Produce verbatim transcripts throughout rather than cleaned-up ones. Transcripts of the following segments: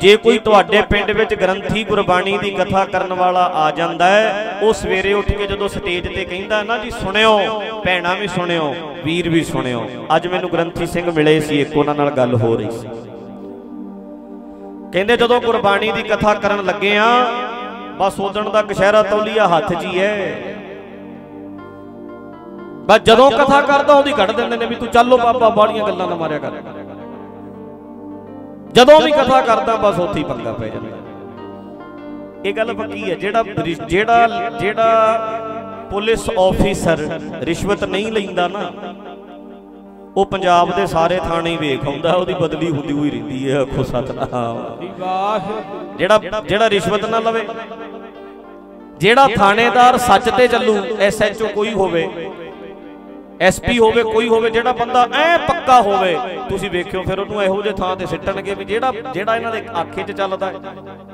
जे कोई तुहाडे पिंड विच ग्रंथी गुरबाणी की कथा करन वाला आ जांदा है, वो सवेरे उठ के जदों स्टेज ते कहंदा ना जी सुणियो, भैणां भी सुणियो, वीर भी सुणियो। अज मैनूं ग्रंथी सिंह मिले सी, एक उन्हां नाल गल हो रही सी। कहंदे जदों गुरबाणी की कथा करन लगे आ, बस उदण दा कशहरा तौलिया हथ च ही है, बस जदों कथा करदा उदी कढ़ दिंदे ने भी तू चलो बाबा बालियां गल्लां ना मारिया कर। जदों भी कथा करदा बस उत्थे ही पंगा पै जांदा। ये गल पक्की है। जेड़ा जेड़ा जेड़ा पुलिस ऑफिसर रिश्वत नहीं लैंदा ना, वो पंजाब दे सारे थाने वेख आउंदा, ओदी बदली हुंदी हुई रहिंदी है। आखो सतनाम। जेड़ा जेड़ा रिश्वत ना लवे, जेड़ा थानेदार सच ते चलू, एस एच ओ कोई होवे, एस पी होवे, कोई होवे, जेड़ा बंदा ऐ पक्का होवे, तुसीं वेखियो फिर उहनूं इहो जिहे थां ते सिੱਟਣਗੇ भी जेड़ा जेड़ा इन्हां दे आखे च चलदा है।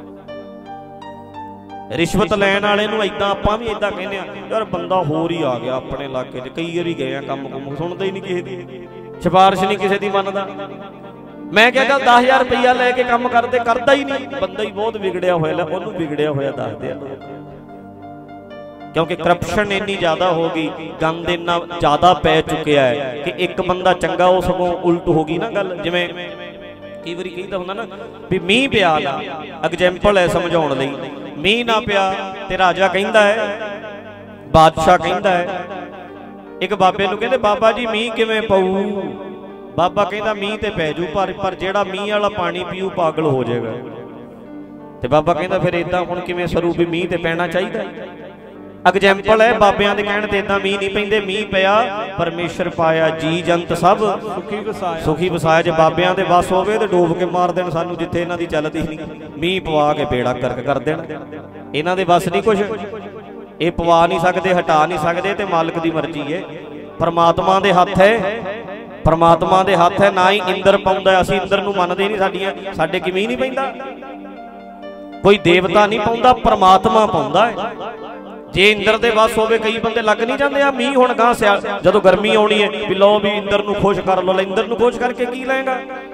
रिश्वत लैण वाले नूं इदां आपां भी इदां कहने आ यार बंदा होर ही आ गया अपने इलाके च। कई वारी गए आ कम कुम, सुणदा ही नहीं किसी दी, सिफारिश नहीं किसी दी मनदा। मैं क्या चल दस हज़ार रुपया लैके काम करदे, करदा ही नहीं। बंदा ही बहुत विगड़िया होया, उहनूं विगड़िया होया दसदे आ लोग, क्योंकि करप्शन इन्नी ज्यादा हो गई, गंद इन्ना ज्यादा पै चुकिया है कि एक बंदा चंगा वो सगों उल्ट हो गई ना गल। जिवें कई वारी कहीदा हुंदा ना भी मीह पिया ना, एग्जाम्पल है समझाउण लई, मीह ना पिया ते राजा कहिंदा है, बादशाह कहिंदा है, एक बाबे नूं कहंदे बाबा जी मीह किवें पऊ? बाबा कहिंदा मीह ते पै जू, पर पर जेड़ा मीह वाला पानी पीऊ पागल हो जाएगा। ते बाबा कहिंदा फिर इदां हुण किवें सरू भी मीह ते पैना चाहीदा। एग्जाम्पल है बाबियां दे कहण ते इदां मीह नहीं पैंदे, मीह पिया परमेश्वर पाया जी जंत सब सुखी वसाया, सुखी वसाया। जे बाबियां दे बस होवे ते डोब के मार देण सानू, जिथे इन्हां दी चलदी नहीं, मीह पवा के बेड़ा करक कर देण। इन्हां दे बस नहीं कुछ, ये पवा नहीं सकते, हटा नहीं सकते, ते मालिक दी मर्जी है। परमात्मा दे हत्थ है, परमात्मा दे हत्थ है। ना ही इंद्र पाउंदा, असीं इंद्र नूं मनदे नहीं, साडीआं साडे कि मीह नहीं पैंदा। कोई देवता नहीं पाउंदा, परमात्मा पाउंदा है। जे इंद्र दे बस होवे, कई बंदे लग नहीं जाते आ मीह हुण गां सियाल जदों गर्मी आउणी है भी लो भी इंद्र नूं खुश कर लो। इंद्र नूं खुश करके की लएगा?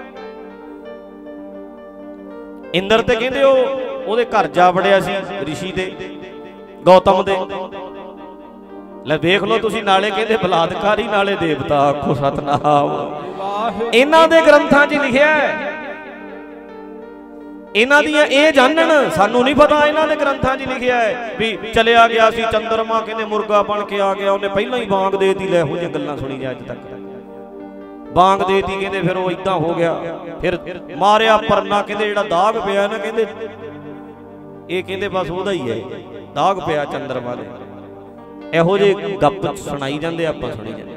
इंद्र ते कहंदे ओ ओहदे घर जा वड़िया सी ऋषि दे, गौतम दे। ले देख लो तुसीं, नाले कहंदे बलात्कारी, नाले देवता। आखो सतनाम। इन्हां दे ग्रंथां 'च लिखिआ है, इन्हां दियां ए जानन, सानू नहीं पता। इन्हां दे ग्रंथां 'च लिखिआ है भी चलिया गया सी चंद्रमा, कहंदे मुर्गा बन के आ गया, उन्हें पहलां ही बांग दे दी। लै हो जिहियां गल्लां सुणी जा अज तक, बांग दे दी, कहंदे फिर वो इदां हो गया। फिर मारिया परना, कहंदे जिहड़ा दाग पिया ना, कहंदे ये कहंदे बस ओहदा ही है, दाग पिया चंद्रमा दे। इहो जिहे गप सुणाई जांदे, आपां सुणी जांदे।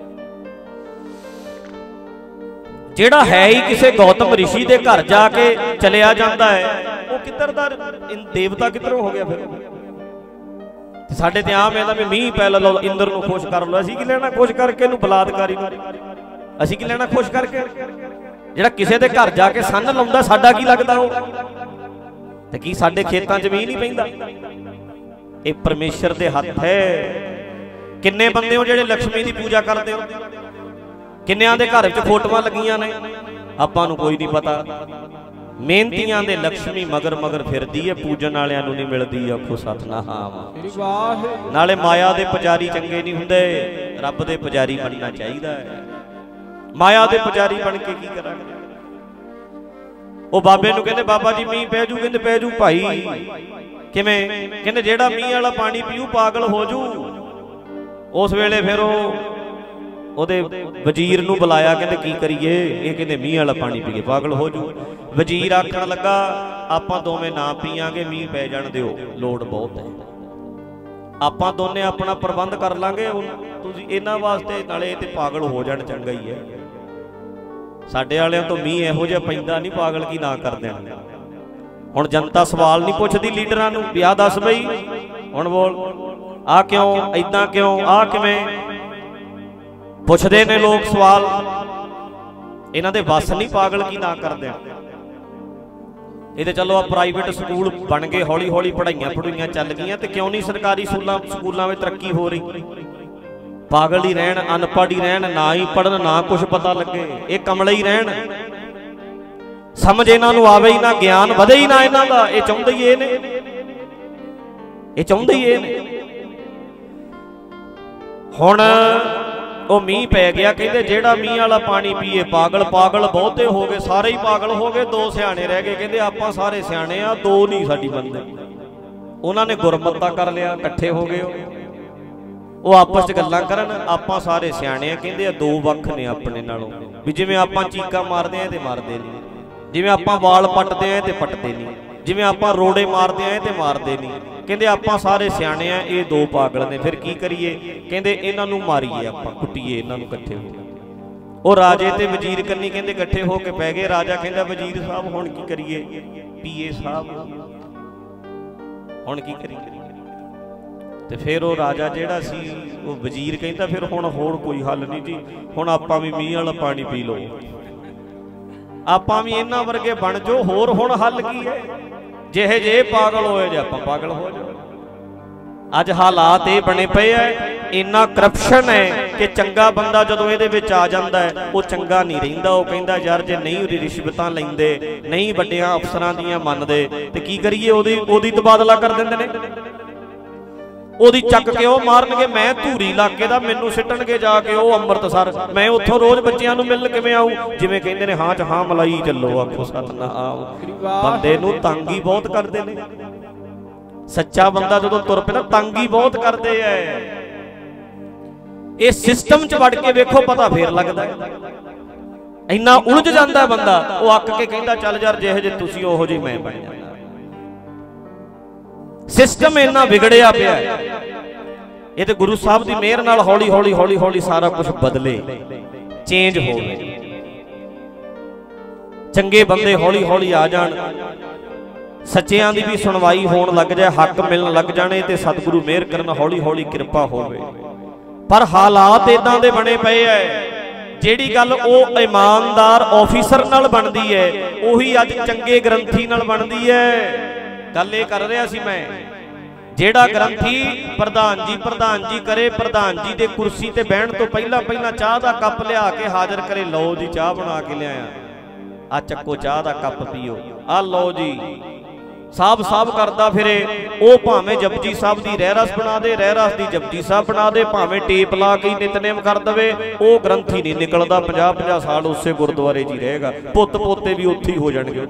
जेड़ा है ही किसी गौतम ऋषि के घर जाके चलिया जाता है, वो किधर दा देवता किधरों हो गया? फिर साडे ते आम है भी मीह पै लो, इंद्र नूं खुश कर लो। असीं की लेना खुश करके नूं, बलात्कारी नूं असीं की लेना खुश करके? जेड़ा किसी के घर जाके सन लाउंदा, साडा की लगदा? वो ते की साडे खेतां च मीह नहीं पैंदा? ये परमेश्वर दे हत्थ है। किन्ने बंदे हो जेड़े लक्ष्मी की पूजा करते हो? किन्नियां दे घर च फोटोआं लगियां ने, आपां नूं कोई नहीं पता। मेहनतियां दे लक्ष्मी मगर मगर फिरदी है, पूजन वालियां नूं नहीं मिलदी। आखो सतनाम। नाले माया दे पुजारी चंगे नहीं हुंदे, रब दे पुजारी बनना चाहिदा है। माया दे पुजारी बन के की करांगे? वो बाबे नूं कहंदे बाबा जी मीह पै जू, कहंदे पै जू भाई। किवें? कहंदे जेड़ा मीह वाला पानी पीऊ पागल हो जू। उस वेले फिर ओहदे वजीर नूं बुलाया, कहंदे की करिए? ये कहंदे मीह वाला पानी पी के पागल हो जू। वजीर आखण लगा आपां दोवें ना पीआंगे, मीह पै जाण दिओ, लोड़ बहुत है। आपां दोने अपना प्रबंध कर लांगे, तुसीं इन्हां वास्ते नाले ते पागल हो जाण चंगा ही है। साडे वालियां तो मीह इहो जिहा पैंदा नहीं, पागल की ना कर देण। हुण जनता सवाल नहीं पुछदी लीडरां नूं भी आ दस बई हुण बोल, आ क्यों, इदां क्यों, आ किवें? पुछदे ने लोग सवाल। इन्हां दे वस नहीं पागल की ना कर देण। ये तो चलो आ प्राइवेट स्कूल बन गए, हौली हौली पढ़ाइयां पढ़ाइयां चल गई, तो क्यों नहीं सरकारी स्कूलों स्कूलों में तरक्की हो रही? पागल ही रहन, अनपढ़ ही रहन, ना ही पढ़न, ना कुछ पता लगे, ये कमले ही रहन। समझ इन्हां नूं आवे ही ना, ज्ञान वधे ही ना इन्हां दा। ये चाहुंदे ही ये ने, ये चाहुंदे ही ये ने। हुण ਉਹ ਮੀਂਹ ਪੈ ਗਿਆ, ਕਹਿੰਦੇ ਜਿਹੜਾ ਮੀਂਹ ਵਾਲਾ ਪਾਣੀ ਪੀਏ ਪਾਗਲ। ਪਾਗਲ ਬਹੁਤੇ ਹੋ ਗਏ, ਸਾਰੇ ਹੀ ਪਾਗਲ ਹੋ ਗਏ, ਦੋ ਸਿਆਣੇ ਰਹਿ ਗਏ। ਕਹਿੰਦੇ ਆਪਾਂ ਸਾਰੇ ਸਿਆਣੇ ਆ, ਦੋ ਨਹੀਂ ਸਾਡੀ ਮੰਨਦੇ। ਉਹਨਾਂ ਨੇ ਗੁਰਮਤਾ ਕਰ ਲਿਆ, ਇਕੱਠੇ ਹੋ ਗਏ। ਉਹ ਆਪਸ 'ਚ ਗੱਲਾਂ ਕਰਨ, ਆਪਾਂ ਸਾਰੇ ਸਿਆਣੇ ਆ। ਕਹਿੰਦੇ ਆ ਦੋ ਵੱਖ ਨੇ ਆਪਣੇ ਨਾਲੋਂ, ਵੀ ਜਿਵੇਂ ਆਪਾਂ ਚੀਕਾਂ ਮਾਰਦੇ ਆ ਤੇ ਮਾਰਦੇ ਨਹੀਂ, ਜਿਵੇਂ ਆਪਾਂ ਵਾਲ ਪੱਟਦੇ ਆ ਤੇ ਪੱਟਦੇ ਨਹੀਂ, ਜਿਵੇਂ ਆਪਾਂ ਰੋੜੇ ਮਾਰਦੇ ਆ ਤੇ ਮਾਰਦੇ नहीं। कहते आपां सारे सियाणे आ, ये दो पागल ने, फिर की करिए? कहते इन्हां नूं मारीए, आपां कुट्टीए इन्हां नूं इकट्ठे हो। वो राजे ते वजीर कन्नी कहते इकट्ठे हो के पै गए। राजा कहता वजीर साहब हुण की करिए? पीए साहब हुण की करिए? ते फिर वो राजा जिहड़ा सी वो वजीर कहता फिर हुण होर कोई हल नहीं जी, हुण आपां भी मींह वाला पानी पी लो, आपां भी इन्हां वर्गे बन जो, होर हुण हल की है? ਜਿਹੇ ਜੇ ਪਾਗਲ ਹੋਏ ਜੇ ਆਪਾਂ ਪਾਗਲ ਹੋ ਜਾਓ। ਅੱਜ ਹਾਲਾਤ ਇਹ ਬਣੇ ਪਏ ਐ, ਇੰਨਾ ਕਰਪਸ਼ਨ ਹੈ ਕਿ ਚੰਗਾ ਬੰਦਾ ਜਦੋਂ ਇਹਦੇ ਵਿੱਚ ਆ ਜਾਂਦਾ ਹੈ ਉਹ ਚੰਗਾ ਨਹੀਂ ਰਹਿੰਦਾ। ਉਹ ਕਹਿੰਦਾ ਯਾਰ ਜੇ ਨਹੀਂ ਉਹਦੀ ਰਿਸ਼ਵਤਾਂ ਲੈਂਦੇ, ਨਹੀਂ ਵੱਡਿਆਂ ਅਫਸਰਾਂ ਦੀਆਂ ਮੰਨਦੇ ਤੇ ਕੀ ਕਰੀਏ? ਉਹਦੀ ਉਹਦੀ ਤਬਾਦਲਾ ਕਰ ਦਿੰਦੇ ਨੇ, ਉਹਦੀ ਚੱਕ ਕੇ ਉਹ ਮਾਰਨਗੇ। ਮੈਂ ਧੂਰੀ ਇਲਾਕੇ ਦਾ, ਮੈਨੂੰ ਸਿੱਟਣਗੇ ਜਾ ਕੇ ਉਹ ਅੰਮ੍ਰਿਤਸਰ। ਮੈਂ ਉੱਥੋਂ ਰੋਜ਼ ਬੱਚਿਆਂ ਨੂੰ ਮਿਲਣ ਕਿਵੇਂ ਆਊਂ? ਜਿਵੇਂ ਕਹਿੰਦੇ ਨੇ ਹਾਂ ਚ ਹਾਂ ਮਲਾਈ ਚੱਲੋ, ਆਖੋ ਸਤਨਾਮ। ਬੰਦੇ ਨੂੰ ਤੰਗ ਹੀ ਬਹੁਤ ਕਰਦੇ ਨੇ। ਸੱਚਾ ਬੰਦਾ ਜਦੋਂ ਤੁਰ ਪੈਂਦਾ ਤੰਗ ਹੀ ਬਹੁਤ ਕਰਦੇ ਐ। ਇਹ ਸਿਸਟਮ ਚ ਵੜ ਕੇ ਵੇਖੋ, ਪਤਾ ਫੇਰ ਲੱਗਦਾ ਇੰਨਾ ਉਲਝ ਜਾਂਦਾ ਬੰਦਾ। ਉਹ ਅੱਕ ਕੇ ਕਹਿੰਦਾ ਚੱਲ ਯਾਰ ਜਿਹੇ ਜੇ ਤੁਸੀਂ ਉਹੋ ਜਿਹੀ ਮੈਂ ਬਣ ਜਾਂਦਾ। सिस्टम इन्ना बिगड़िया पिया, ये तो गुरु साहब की मेहर नाल हौली हौली हौली हौली सारा कुछ बदले, चेंज हो गए। चंगे बंदे हौली हौली आ जान, सच्चियां दी भी सुनवाई होण लग जाए, हक मिलण लग जाने ते सतगुरु मेहर करन, हौली हौली किरपा होवे। पर हालात इदां दे बने पे है, ਜਿਹੜੀ ਗੱਲ ਉਹ ਇਮਾਨਦਾਰ ਆਫੀਸਰ ਨਾਲ ਬਣਦੀ ਹੈ ਉਹੀ ਅੱਜ ਚੰਗੇ ਗ੍ਰੰਥੀ ਨਾਲ ਬਣਦੀ ਹੈ। ਗੱਲ ਇਹ ਕਰ ਰਿਹਾ ਸੀ ਮੈਂ, ਜਿਹੜਾ ਗ੍ਰੰਥੀ ਪ੍ਰਧਾਨ ਜੀ ਪ੍ਰਧਾਨ ਜੀ ਕਰੇ, ਪ੍ਰਧਾਨ ਜੀ ਦੇ ਕੁਰਸੀ ਤੇ ਬਹਿਣ ਤੋਂ ਪਹਿਲਾਂ ਪਹਿਲਾਂ ਚਾਹ ਦਾ ਕੱਪ ਲਿਆ ਕੇ ਹਾਜ਼ਰ ਕਰੇ, ਲਓ ਜੀ ਚਾਹ ਬਣਾ ਕੇ ਲਿਆਇਆ, ਆ ਚੱਕੋ ਚਾਹ ਦਾ ਕੱਪ ਪੀਓ, ਆ ਲਓ ਜੀ। साहब साहब करता फिरे, वो भावें जपजी साहब की रहरस बना दे, रहरस की जपजी साहब बना दे, भावें टेप ला के नितनेम कर दे, वो ग्रंथी नहीं निकलता। पचास पचास साल उस गुरुद्वारे च ही रहेगा, पुत पोते भी उत्थे ही हो जाएंगे।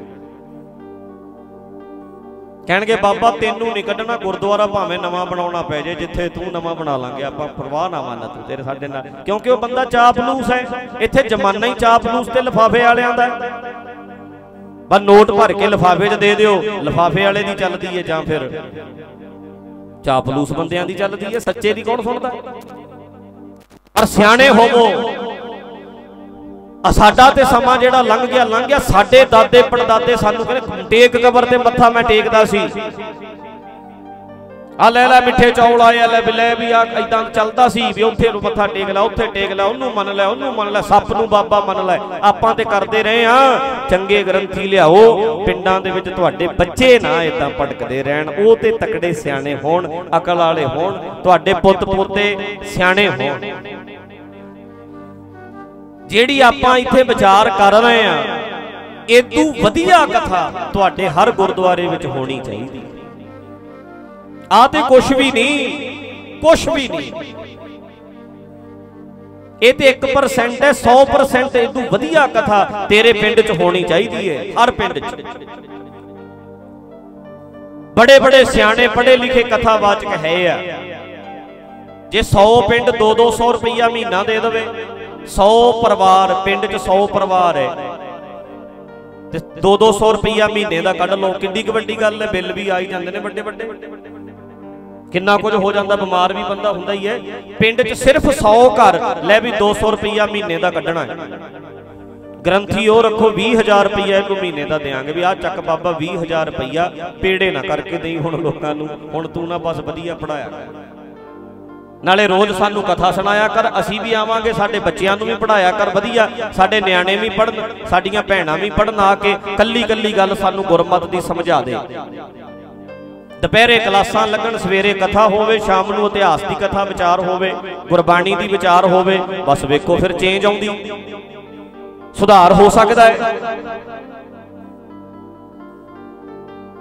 कहणगे बाबा तेनू नहीं कढ़ना, गुरुद्वारा भावें नवां बनाउणा पै जाए, जिथे तू नवां बना लांगे, आपां परवाह ना मन तू तेरे साडे नाल, क्योंकि वो बंदा चापलूस है। इत्थे जमाना ही चापलूस ते लिफाफे वालियां दा, बस नोट भर के लिफाफे च दे दिओ, लिफाफे वाले दी चलदी है, जां फिर चापलूस बंदियां दी चलदी है, सच्चे दी कौन सुनदा। पर सियाणे होवो, साडा ते समा जिहड़ा लंघ गया लंघ गया। साडे दादे पड़दादे सानू कहंदे टेक कबर ते मत्था मैं टेकदा सी, आ ले लै मिठे चौल आए, ले बिले भी आ इदां चलदा सी भी उत्थे मत्था टेक लै, उत्थे टेक लै, ओनू मन लै, ओनू मन लै, सप नू बाबा मन लै। आपां ते करदे रहे हां। चंगे ग्रंथी लियाओ, पिंडां दे विच तुहाडे बच्चे ना इदां भटकदे रहण, ओ ते तकड़े सियाणे होण, अकल वाले होण, तुहाडे पुੱਤ पोते सियाणे होण। ਜਿਹੜੀ ਆਪਾਂ ਇੱਥੇ ਵਿਚਾਰ ਕਰ ਰਹੇ ਆ, ਇਦੋਂ ਵਧੀਆ ਕਥਾ ਤੁਹਾਡੇ ਹਰ ਗੁਰਦੁਆਰੇ ਵਿੱਚ ਹੋਣੀ ਚਾਹੀਦੀ। ਆ ਤੇ ਕੁਛ ਵੀ ਨਹੀਂ, ਕੁਛ ਵੀ ਨਹੀਂ, ਇਹ ਤੇ ਇੱਕ ਪਰਸੈਂਟ ਹੈ। ਸੌ ਪਰਸੈਂਟ ਇਦੋਂ ਵਧੀਆ ਕਥਾ ਤੇਰੇ ਪਿੰਡ 'ਚ ਹੋਣੀ ਚਾਹੀਦੀ ਹੈ, ਹਰ ਪਿੰਡ 'ਚ। ਬੜੇ ਬੜੇ ਸਿਆਣੇ ਪੜ੍ਹੇ ਲਿਖੇ ਕਥਾਵਾਚਕ ਹੈ ਆ। ਜੇ सौ ਪਿੰਡ दो दो सौ रुपया महीना दे देवे, सौ परिवार पिंड च सौ परिवार है ते दो दो सौ रुपया महीने का कढ़ लो, किड्डी क वड्डी गल है। बिल भी आई जाते हैं बड़े बड़े, किन्ना कुछ हो जाता, बीमार भी बंदा हुंदा ही है। पिंड च सिर्फ सौ घर लै भी दो सौ रुपया महीने का कढ़ना है। ग्रंथी वो रखो भी हज़ार रुपया एक महीने का देंगे भी आ चक बाबा भी हज़ार रुपया पेड़े ना करके दई हुण लोकां नूं, हुण तू ना बस वधिया पढ़ाया कर, नाले रोज सानू कथा सुनाया कर, असी भी आवांगे, साडे बच्चियां नूं भी पढ़ाया कर वधिया, साडे न्याणे भी पढ़न, साडियां भैणां भी पढ़न, आके कल्ली कल्ली गल सानू गुरमत दी समझा दे। दुपहरे क्लासां लगन, सवेरे कथा होवे, शाम नूं इतिहास दी कथा विचार होवे, गुरबाणी दी विचार होवे, बस वेखो फिर चेंज आउंदी, सुधार हो सकदा है।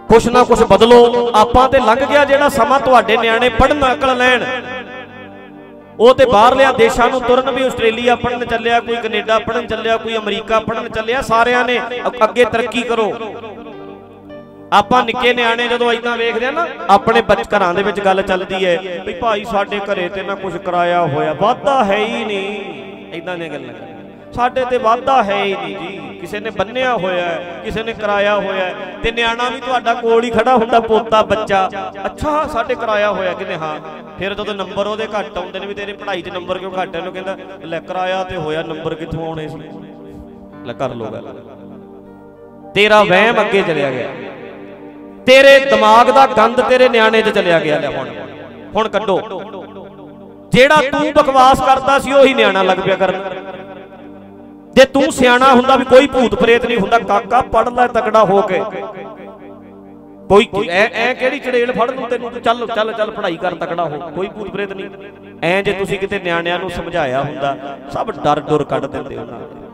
कुछ ना कुछ बदलो। आपां ते लंघ गया जिहड़ा समा, तुहाडे न्याणे पढ़न अकल लैण, वो तो बाहरलिया देशों में तुरन भी आस्ट्रेलिया पढ़न चलिया, कोई कनेडा पढ़न चलिया, कोई अमरीका पढ़न चलिया, सारिया ने अगे तरक्की करो। आपां निक्के न्याणे जदों इदां वेखदे ना, अपने बच घरां दे विच गल चलदी है भी भाई साडे घरे ते ना कुछ कराया होया, वाधा है ही नहीं, इदां दी गल्लां साडे ते वाधा है ही नहीं जी, किसी ने बन्निया होया है, किसी ने कराया होया है, ते न्याणा भी तुहाडा कोल ही खड़ा हुंदा, पोता बच्चा, अच्छा साडे कराया होया कि हाँ। फिर जो नंबर वो घट आते हैं भी तेरे पढ़ाई च नंबर क्यों घट है, कहता लै कराया तो होया, नंबर कितों आने सी, लै कर लो गल। तेरा वहम अगे चलिया गया, तेरे दिमाग का गंद तेरे न्याणे च चलिया गया। लै हुण हुण कड्डो, जेड़ा तू बकवास करता सी उही न्याणा लग पिया करन। जे तू सियाणा हुंदा भी कोई भूत प्रेत नहीं हुंदा, काका पढ़ लै तगड़ा हो के, कोई ऐ ऐ केड़ी चड़ेल फड़ लूं तैनूं, चल चल चल पढ़ाई कर तगड़ा हो, कोई भूत प्रेत नहीं। ऐ जे तुसीं किते न्याणिਆਂ ਨੂੰ समझाया हुंदा, सब डर डुर कढ दिंदे उन्हां।